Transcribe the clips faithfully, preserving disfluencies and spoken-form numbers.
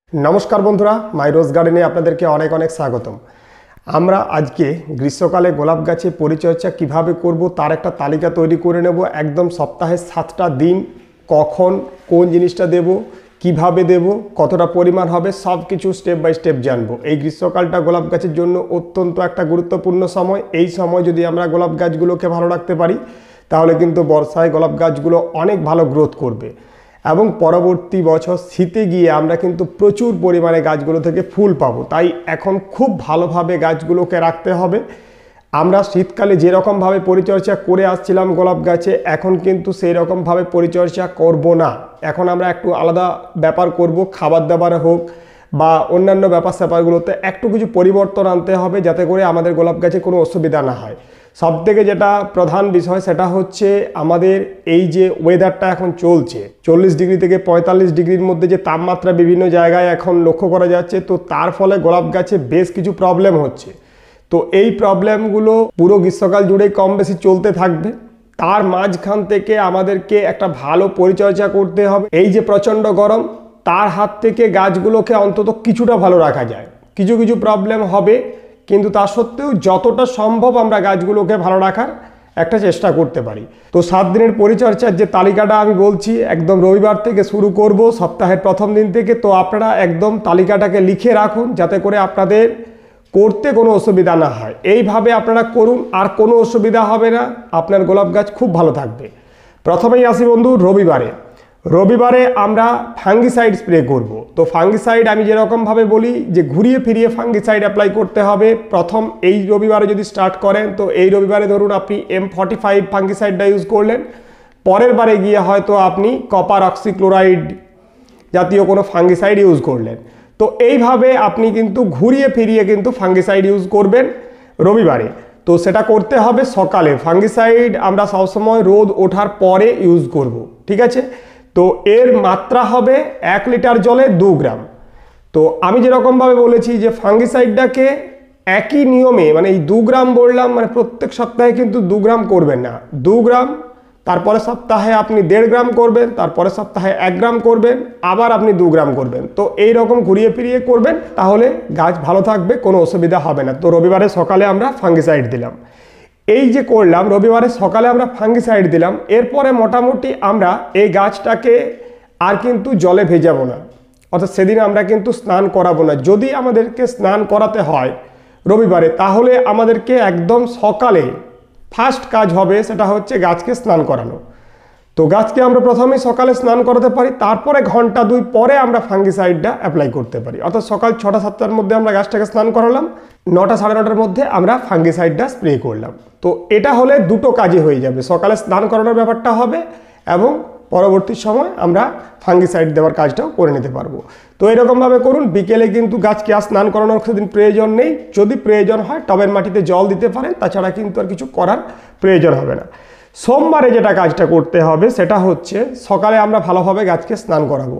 नमस्कार बंधुरा माई रोज गार्डेने आपनादेरके अनेक अनेक स्वागतम। आमरा आजके ग्रीष्मकाले गोलाप गाछे परिचर्या किभाबे करब तार एकटा तालिका तैरी करे नेब। एकदम सप्ताहे सातटा दिन कखन कोन जिनिसटा देब, किभाबे देब, कतटा परिमाण हबे सबकिछु स्टेप बाई स्टेप जानबो। এই গ্রীষ্মকালটা গোলাপ গাছের জন্য অত্যন্ত একটা গুরুত্বপূর্ণ সময়। এই সময় যদি আমরা গোলাপ গাছগুলোকে ভালো রাখতে পারি তাহলে কিন্তু বর্ষায় গোলাপ গাছগুলো অনেক ভালো গ্রোথ করবে এবং পরবর্তী বছর শীতে গিয়ে আমরা কিন্তু প্রচুর পরিমাণে গাছগুলো থেকে ফুল পাবো। তাই এখন খুব ভালোভাবে গাছগুলোকে রাখতে হবে। আমরা শীতকালে যেরকমভাবে পরিচর্যা করে আসছিলাম গোলাপ গাছে, এখন কিন্তু সেই রকমভাবে পরিচর্যা করব না। এখন আমরা একটু আলাদা ব্যাপার করব, খাবার দাবারে হোক বা অন্যান্য ব্যাপার স্যাপারগুলোতে একটু কিছু পরিবর্তন আনতে হবে যাতে করে আমাদের গোলাপ গাছে কোনো অসুবিধা না হয়। সবথেকে যেটা প্রধান বিষয় সেটা হচ্ছে আমাদের এই যে ওয়েদারটা এখন চলছে চল্লিশ ডিগ্রি থেকে পঁয়তাল্লিশ ডিগ্রির মধ্যে যে তাপমাত্রা বিভিন্ন জায়গায় এখন লক্ষ্য করা যাচ্ছে, তো তার ফলে গোলাপ গাছে বেশ কিছু প্রবলেম হচ্ছে। তো এই প্রবলেমগুলো পুরো গ্রীষ্মকাল জুড়েই কম বেশি চলতে থাকবে। তার মাঝখান থেকে আমাদেরকে একটা ভালো পরিচর্যা করতে হবে। এই যে প্রচণ্ড গরম, তার হাত থেকে গাছগুলোকে অন্তত কিছুটা ভালো রাখা যায়। কিছু কিছু প্রবলেম হবে কিন্তু তা সত্ত্বেও যতটা সম্ভব আমরা গাছগুলোকে ভালো রাখার একটা চেষ্টা করতে পারি। তো সাত দিনের পরিচর্যার যে তালিকাটা আমি বলছি একদম রবিবার থেকে শুরু করব, সপ্তাহের প্রথম দিন থেকে। তো আপনারা একদম তালিকাটাকে লিখে রাখুন যাতে করে আপনাদের করতে কোনো অসুবিধা না হয়। এইভাবে আপনারা করুন, আর কোনো অসুবিধা হবে না, আপনার গোলাপ গাছ খুব ভালো থাকবে। প্রথমেই আসি বন্ধু রবিবারে। রবিবারে আমরা ফাঙ্গিসাইড স্প্রে করব। তো ফাঙ্গিসাইড আমি যেরকমভাবে বলি যে ঘুরিয়ে ফিরিয়ে ফাঙ্গিসাইড অ্যাপ্লাই করতে হবে। প্রথম এই রবিবারে যদি স্টার্ট করেন তো এই রবিবারে ধরুন আপনি এম ফর্টি ফাইভ ফাঙ্গিসাইডটা ইউজ করলেন, পরের বারে গিয়ে হয়তো আপনি কপার অক্সিক্লোরাইড জাতীয় কোনো ফাঙ্গিসাইড ইউজ করলেন। তো এইভাবে আপনি কিন্তু ঘুরিয়ে ফিরিয়ে কিন্তু ফাঙ্গিসাইড ইউজ করবেন রবিবারে। তো সেটা করতে হবে সকালে। ফাঙ্গিসাইড আমরা সবসময় রোদ ওঠার পরে ইউজ করব, ঠিক আছে? তো এর মাত্রা হবে এক লিটার জলে দু গ্রাম। তো আমি যেরকমভাবে বলেছি যে ফাঙ্গিসাইডটাকে একই নিয়মে মানে এই দু গ্রাম বললাম, মানে প্রত্যেক সপ্তাহে কিন্তু দু গ্রাম করবেন না। দু গ্রাম, তারপরে সপ্তাহে আপনি দেড় গ্রাম করবেন, তারপরে সপ্তাহে এক গ্রাম করবেন, আবার আপনি দু গ্রাম করবেন। তো এই রকম ঘুরিয়ে ফিরিয়ে করবেন, তাহলে গাছ ভালো থাকবে, কোনো অসুবিধা হবে না। তো রবিবারে সকালে আমরা ফাঙ্গিসাইড দিলাম। এই যে করলাম রবিবারে সকালে আমরা ফাঙ্গিসাইড দিলাম, এরপরে মোটামুটি আমরা এই গাছটাকে আর কিন্তু জলে ভেজাবো না, অর্থাৎ সেদিন আমরা কিন্তু স্নান করাবো না। যদি আমাদেরকে স্নান করাতে হয় রবিবারে তাহলে আমাদেরকে একদম সকালে ফার্স্ট কাজ হবে সেটা হচ্ছে গাছকে স্নান করানো। তো গাছকে আমরা প্রথমেই সকালে স্নান করাতে পারি, তারপরে ঘন্টা দুই পরে আমরা ফাঙ্গিসাইডটা অ্যাপ্লাই করতে পারি। অর্থাৎ সকাল ছটা সাতটার মধ্যে আমরা গাছটাকে স্নান করালাম, নটা সাড়ে নটার মধ্যে আমরা ফাঙ্গিসাইডটা স্প্রে করলাম। তো এটা হলে দুটো কাজই হয়ে যাবে, সকালে স্নান করানোর ব্যাপারটা হবে এবং পরবর্তী সময় আমরা ফাঙ্গিসাইড দেওয়ার কাজটাও করে নিতে পারবো। তো এরকমভাবে করুন। বিকেলে কিন্তু গাছকে আর স্নান করানোর সেদিন প্রয়োজন নেই। যদি প্রয়োজন হয় টবের মাটিতে জল দিতে পারেন, তাছাড়া কিন্তু আর কিছু করার প্রয়োজন হবে না। সোমবারে যেটা কাজটা করতে হবে সেটা হচ্ছে সকালে আমরা ভালোভাবে গাছকে স্নান করাবো।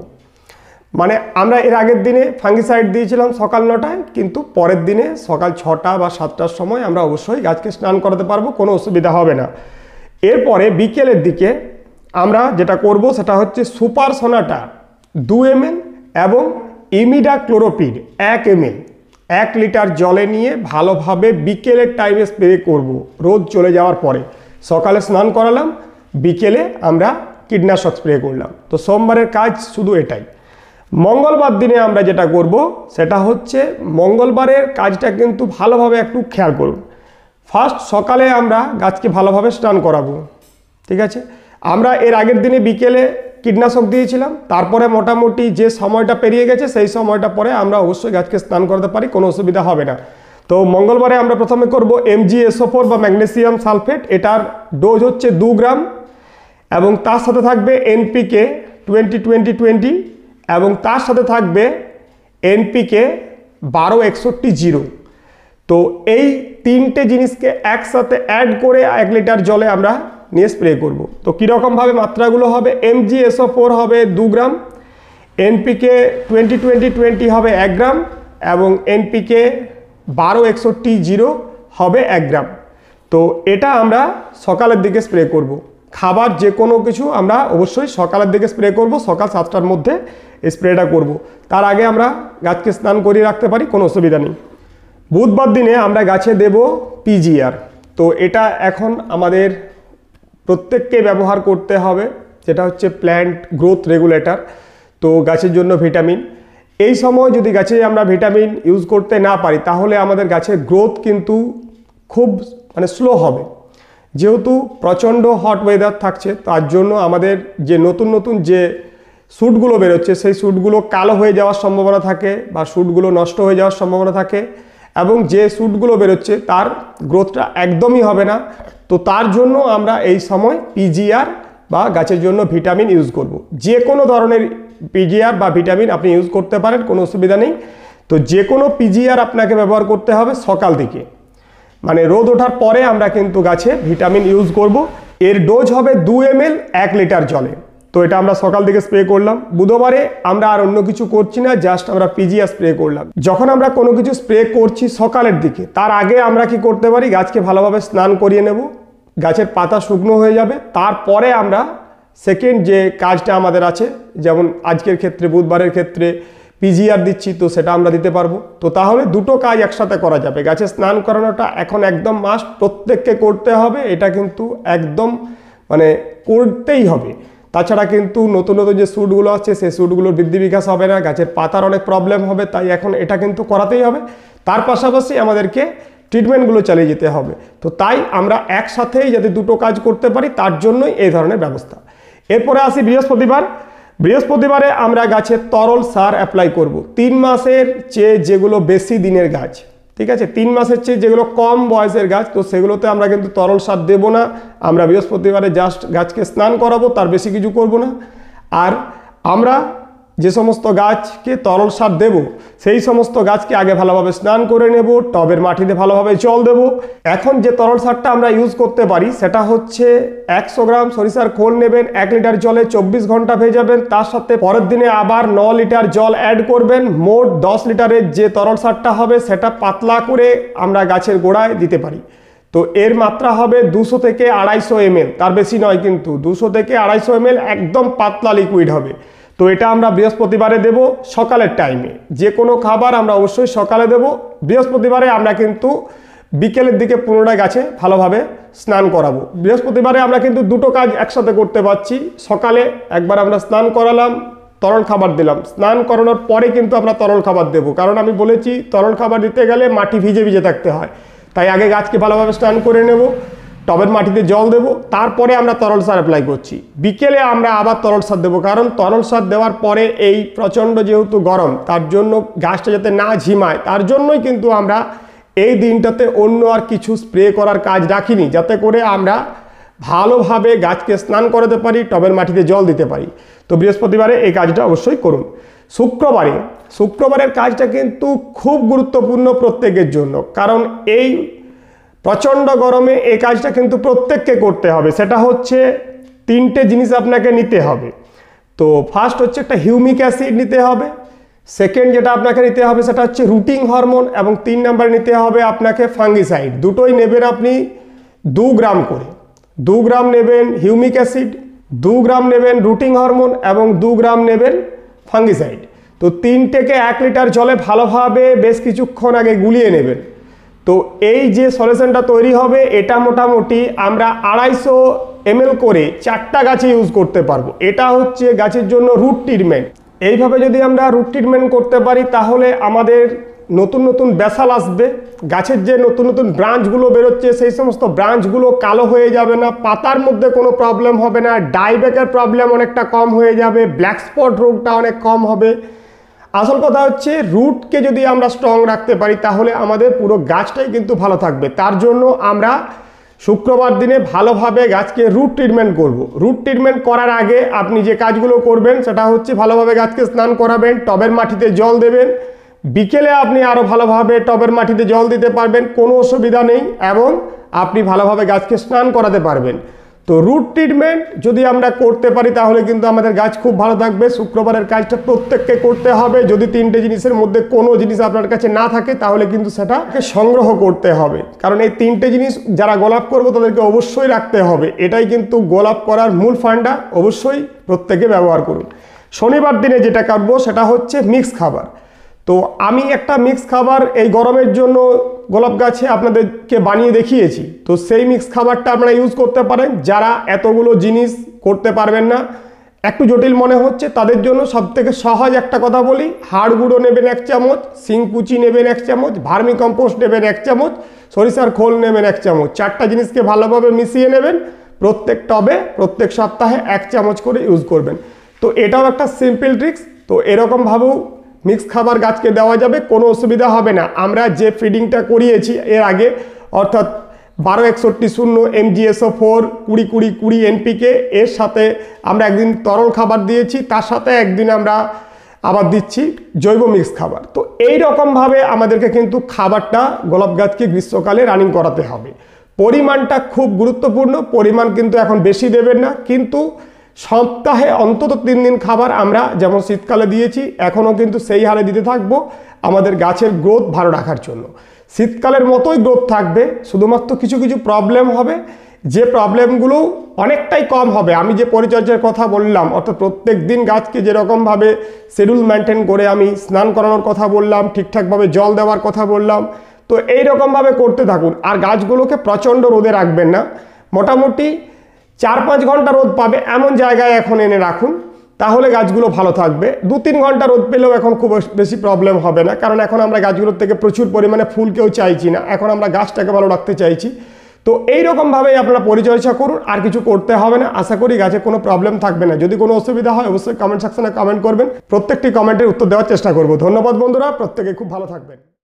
মানে আমরা এর আগের দিনে ফাঙ্গিসাইড দিয়েছিলাম সকাল নটায়, কিন্তু পরের দিনে সকাল ছটা বা সাতটার সময় আমরা অবশ্যই গাছকে স্নান করাতে পারবো, কোনো অসুবিধা হবে না। এরপরে বিকেলের দিকে আমরা যেটা করব সেটা হচ্ছে সুপার সোনাটা দু এম এল এবং ইমিডাক্লোরোপিড এক এম এল এক লিটার জলে নিয়ে ভালোভাবে বিকেলের টাইমে স্প্রে করব। রোদ চলে যাওয়ার পরে সকালে স্নান করালাম, বিকেলে আমরা কীটনাশক স্প্রে করলাম। তো সোমবারের কাজ শুধু এটাই। মঙ্গলবার দিনে আমরা যেটা করব সেটা হচ্ছে মঙ্গলবারের কাজটা কিন্তু ভালোভাবে একটু খেয়াল করুন। ফার্স্ট সকালে আমরা গাছকে ভালোভাবে স্নান করাবো, ঠিক আছে? আমরা এর আগের দিনে বিকেলে কীটনাশক দিয়েছিলাম, তারপরে মোটামুটি যে সময়টা পেরিয়ে গেছে সেই সময়টা পরে আমরা অবশ্যই গাছকে স্নান করাতে পারি, কোনো অসুবিধা হবে না। তো মঙ্গলবারে আমরা প্রথমে করব M G S O four বা ম্যাগনেসিয়াম সালফেট। এটার ডোজ হচ্ছে দু গ্রাম এবং তার সাথে থাকবে N P K twenty twenty twenty এবং তার সাথে থাকবে এন পি কে বারো একষট্টি জিরো। তো এই তিনটে জিনিসকে একসাথে অ্যাড করে এক লিটার জলে আমরা নিয়ে স্প্রে করব। তো কীরকমভাবে মাত্রাগুলো হবে, M G S O four হবে দু gram, N P K twenty twenty twenty হবে এক গ্রাম এবং এন পি কে বারো একষট্টি জিরো হবে এক গ্রাম। তো এটা আমরা সকালের দিকে স্প্রে করব। খাবার যে কোনো কিছু আমরা অবশ্যই সকালের দিকে স্প্রে করব, সকাল সাতটার মধ্যে স্প্রেটা করব। তার আগে আমরা গাছকে স্নান করিয়ে রাখতে পারি, কোনো অসুবিধা নেই। বুধবার দিনে আমরা গাছে দেব পিজিআর। তো এটা এখন আমাদের প্রত্যেককে ব্যবহার করতে হবে, যেটা হচ্ছে প্ল্যান্ট গ্রোথ রেগুলেটর। তো গাছের জন্য ভিটামিন, এই সময় যদি গাছে আমরা ভিটামিন ইউজ করতে না পারি তাহলে আমাদের গাছের গ্রোথ কিন্তু খুব মানে স্লো হবে। যেহেতু প্রচণ্ড হট ওয়েদার থাকছে, তার জন্য আমাদের যে নতুন নতুন যে শ্যুটগুলো বেরোচ্ছে সেই শ্যুটগুলো কালো হয়ে যাওয়ার সম্ভাবনা থাকে বা শ্যুটগুলো নষ্ট হয়ে যাওয়ার সম্ভাবনা থাকে, এবং যে শ্যুটগুলো বেরোচ্ছে তার গ্রোথটা একদমই হবে না। তো তার জন্য আমরা এই সময় পিজিআর বা গাছের জন্য ভিটামিন ইউজ করব। যে কোনো ধরনের পিজিআর বা ভিটামিন আপনি ইউজ করতে পারেন, কোনো অসুবিধা নেই। তো যে কোনো পিজিআর আপনাকে ব্যবহার করতে হবে সকাল দিকে, মানে রোদ ওঠার পরে আমরা কিন্তু গাছে ভিটামিন ইউজ করব। এর ডোজ হবে দু এম এল এক লিটার জলে। তো এটা আমরা সকাল দিকে স্প্রে করলাম। বুধবারে আমরা আর অন্য কিছু করছি না, জাস্ট আমরা পিজিআর স্প্রে করলাম। যখন আমরা কোনো কিছু স্প্রে করছি সকালের দিকে, তার আগে আমরা কি করতে পারি, গাছকে ভালোভাবে স্নান করিয়ে নেব, গাছের পাতা শুকনো হয়ে যাবে, তারপরে আমরা সেকেন্ড যে কাজটা আমাদের আছে, যেমন আজকের ক্ষেত্রে বুধবারের ক্ষেত্রে পিজিআর দিচ্ছি, তো সেটা আমরা দিতে পারবো। তো তাহলে দুটো কাজ একসাথে করা যাবে। গাছে স্নান করানোটা এখন একদম মাস্ট, প্রত্যেককে করতে হবে, এটা কিন্তু একদম মানে করতেই হবে। তাছাড়া কিন্তু নতুন নতুন যে শ্যুটগুলো আছে সেই শ্যুটগুলোর বৃদ্ধি বিকাশ হবে না, গাছের পাতার অনেক প্রবলেম হবে, তাই এখন এটা কিন্তু করাতেই হবে। তার পাশাপাশি আমাদেরকে ট্রিটমেন্টগুলো চালিয়ে যেতে হবে। তো তাই আমরা একসাথেই যাতে দুটো কাজ করতে পারি তার জন্যই এই ধরনের ব্যবস্থা। এরপরে আসি বৃহস্পতিবার। বৃহস্পতিবারে আমরা গাছে তরল সার অ্যাপ্লাই করব। তিন মাসের চেয়ে যেগুলো বেশি দিনের গাছ, ঠিক আছে, তিন মাসের চেয়ে যেগুলো কম বয়সের গাছ, তো সেগুলোতে আমরা কিন্তু তরল সার দেব না। আমরা বৃহস্পতিবারে জাস্ট গাছকে স্নান করাবো, তার বেশি কিছু করব না। আর আমরা যে সমস্ত গাছকে তরল সার দেব সেই সমস্ত গাছকে আগে ভালোভাবে স্নান করে নেব, টবের মাটিতে ভালোভাবে জল দেব। এখন যে তরল সারটা আমরা ইউজ করতে পারি সেটা হচ্ছে একশো গ্রাম সরিষার খোল নেবেন, এক লিটার জলে চব্বিশ ঘন্টা ভেজাবেন, তার সাথে পরের দিনে আবার ন লিটার জল অ্যাড করবেন। মোট দশ লিটারের যে তরল সারটা হবে সেটা পাতলা করে আমরা গাছের গোড়ায় দিতে পারি। তো এর মাত্রা হবে দুশো থেকে আড়াইশো এম এল, তার বেশি নয়, কিন্তু দুশো থেকে আড়াইশো এম এল একদম পাতলা লিকুইড হবে। তো এটা আমরা বৃহস্পতিবারে দেব সকালের টাইমে। যে কোনো খাবার আমরা অবশ্যই সকালে দেব। বৃহস্পতিবারে আমরা কিন্তু বিকেলের দিকে পুনরায় গাছে ভালোভাবে স্নান করাবো। বৃহস্পতিবারে আমরা কিন্তু দুটো কাজ একসাথে করতে পারছি। সকালে একবার আমরা স্নান করালাম, তরল খাবার দিলাম, স্নান করানোর পরে কিন্তু আমরা তরল খাবার দেব, কারণ আমি বলেছি তরল খাবার দিতে গেলে মাটি ভিজে ভিজে থাকতে হয়। তাই আগে গাছকে ভালোভাবে স্নান করে নেব, টবের মাটিতে জল দেব, তারপরে আমরা তরল সার অ্যাপ্লাই করছি। বিকেলে আমরা আবার তরল সার দেবো, কারণ তরল সার দেওয়ার পরে এই প্রচণ্ড যেহেতু গরম, তার জন্য গাছটা যাতে না ঝিমায় তার জন্যই কিন্তু আমরা এই দিনটাতে অন্য আর কিছু স্প্রে করার কাজ রাখিনি, যাতে করে আমরা ভালোভাবে গাছকে স্নান করাতে পারি, টবের মাটিতে জল দিতে পারি। তো বৃহস্পতিবারে এই কাজটা অবশ্যই করুন। শুক্রবারে শুক্রবারের কাজটা কিন্তু খুব গুরুত্বপূর্ণ প্রত্যেকের জন্য, কারণ এই প্রচণ্ড গরমে এই কাজটা কিন্তু প্রত্যেককে করতে হবে। সেটা হচ্ছে তিনটে জিনিস আপনাকে নিতে হবে। তো ফার্স্ট হচ্ছে একটা হিউমিক অ্যাসিড নিতে হবে, সেকেন্ড যেটা আপনাকে নিতে হবে সেটা হচ্ছে রুটিং হরমোন, এবং তিন নাম্বার নিতে হবে আপনাকে ফাঙ্গিসাইড। দুটোই নেবেন আপনি দু গ্রাম করে। দু গ্রাম নেবেন হিউমিক অ্যাসিড, দু গ্রাম নেবেন রুটিং হরমোন, এবং দু গ্রাম নেবেন ফাঙ্গিসাইড। তো তিনটেকে এক লিটার জলে ভালোভাবে বেশ কিছুক্ষণ আগে গুলিয়ে নেবেন। তো এই যে সলিউশনটা তৈরি হবে এটা মোটামুটি আমরা আড়াইশো এম এল করে চারটা গাছে ইউজ করতে পারবো। এটা হচ্ছে গাছের জন্য রুট ট্রিটমেন্ট। এইভাবে যদি আমরা রুট ট্রিটমেন্ট করতে পারি তাহলে আমাদের নতুন নতুন ব্যাসাল আসবে, গাছের যে নতুন নতুন ব্রাঞ্চগুলো বেরোচ্ছে সেই সমস্ত ব্রাঞ্চগুলো কালো হয়ে যাবে না, পাতার মধ্যে কোনো প্রবলেম হবে না, ডাইব্যাকের প্রবলেম অনেকটা কম হয়ে যাবে, ব্ল্যাক স্পট রোগটা অনেক কম হবে। আসল কথা হচ্ছে রুটকে যদি আমরা স্ট্রং রাখতে পারি তাহলে আমাদের পুরো গাছটাই কিন্তু ভালো থাকবে। তার জন্য আমরা শুক্রবার দিনে ভালোভাবে গাছকে রুট ট্রিটমেন্ট করব। রুট ট্রিটমেন্ট করার আগে আপনি যে কাজগুলো করবেন সেটা হচ্ছে ভালোভাবে গাছকে স্নান করাবেন, টবের মাটিতে জল দেবেন। বিকেলে আপনি আরও ভালোভাবে টবের মাটিতে জল দিতে পারবেন, কোনো অসুবিধা নেই, এবং আপনি ভালোভাবে গাছকে স্নান করাতে পারবেন। তো রুট ট্রিটমেন্ট যদি আমরা করতে পারি তাহলে কিন্তু আমাদের গাছ খুব ভালো থাকবে। শুক্রবারের কাজটা প্রত্যেককে করতে হবে। যদি তিনটে জিনিসের মধ্যে কোনো জিনিস আপনার কাছে না থাকে তাহলে কিন্তু সেটাকে সংগ্রহ করতে হবে, কারণ এই তিনটে জিনিস যারা গোলাপ করবো তাদেরকে অবশ্যই রাখতে হবে। এটাই কিন্তু গোলাপ করার মূল ফান্ডা, অবশ্যই প্রত্যেকে ব্যবহার করুন। শনিবার দিনে যেটা করবো সেটা হচ্ছে মিক্স খাবার। তো আমি একটা মিক্স খাবার এই গরমের জন্য গোলাপ গাছে আপনাদেরকে বানিয়ে দেখিয়েছি। তো সেই মিক্স খাবারটা আপনারা ইউজ করতে পারেন। যারা এতগুলো জিনিস করতে পারবেন না, একটু জটিল মনে হচ্ছে, তাদের জন্য সবথেকে সহজ একটা কথা বলি, হাড় গুঁড়ো নেবেন এক চামচ, শিংকুচি নেবেন এক চামচ, ভার্মি কম্পোস্ট নেবেন এক চামচ, সরিষার খোল নেবেন এক চামচ। চারটা জিনিসকে ভালোভাবে মিশিয়ে নেবেন। প্রত্যেক টবে প্রত্যেক সপ্তাহে এক চামচ করে ইউজ করবেন। তো এটাও একটা সিম্পল ট্রিক্স। তো এরকমভাবেও মিক্স খাবার গাছকে দেওয়া যাবে, কোনো অসুবিধা হবে না। আমরা যে ফিডিংটা করিয়েছি এর আগে, অর্থাৎ বারো একষট্টি শূন্য এমজিএসও ফোর কুড়ি কুড়ি কুড়ি এনপিকে, এর সাথে আমরা একদিন তরল খাবার দিয়েছি, তার সাথে একদিন আমরা আবার দিচ্ছি জৈব মিক্স খাবার। তো এই রকমভাবে আমাদেরকে কিন্তু খাবারটা গোলাপ গাছকে গ্রীষ্মকালে রানিং করাতে হবে। পরিমাণটা খুব গুরুত্বপূর্ণ। পরিমাণ কিন্তু এখন বেশি দেবেন না, কিন্তু সপ্তাহে অন্তত তিন দিন খাবার আমরা যেমন শীতকালে দিয়েছি এখনও কিন্তু সেই হারে দিতে থাকবো আমাদের গাছের গ্রোথ ভালো রাখার জন্য। শীতকালের মতোই গ্রোথ থাকবে, শুধুমাত্র কিছু কিছু প্রবলেম হবে, যে প্রবলেমগুলো অনেকটাই কম হবে। আমি যে পরিচর্যার কথা বললাম, অর্থাৎ প্রত্যেক দিন গাছকে যেরকমভাবে শিডিউল মেনটেন করে আমি স্নান করানোর কথা বললাম, ঠিকঠাকভাবে জল দেওয়ার কথা বললাম, তো এই রকমভাবে করতে থাকুন। আর গাছগুলোকে প্রচণ্ড রোদে রাখবেন না, মোটামুটি চার পাঁচ ঘন্টা রোদ পাবে এমন জায়গায় এখন এনে রাখুন, তাহলে গাছগুলো ভালো থাকবে। দু তিন ঘন্টা রোদ পেলেও এখন খুব বেশি প্রবলেম হবে না, কারণ এখন আমরা গাছগুলোর থেকে প্রচুর পরিমাণে ফুল কেউ চাইছি না, এখন আমরা গাছটাকে ভালো রাখতে চাইছি। তো এইরকমভাবেই আপনারা পরিচর্যা করুন, আর কিছু করতে হবে না। আশা করি গাছে কোনো প্রবলেম থাকবে না। যদি কোনো অসুবিধা হয় অবশ্যই কমেন্ট সেকশনে কমেন্ট করবেন, প্রত্যেকটি কমেন্টের উত্তর দেওয়ার চেষ্টা করব। ধন্যবাদ বন্ধুরা, প্রত্যেকে খুব ভালো থাকবেন।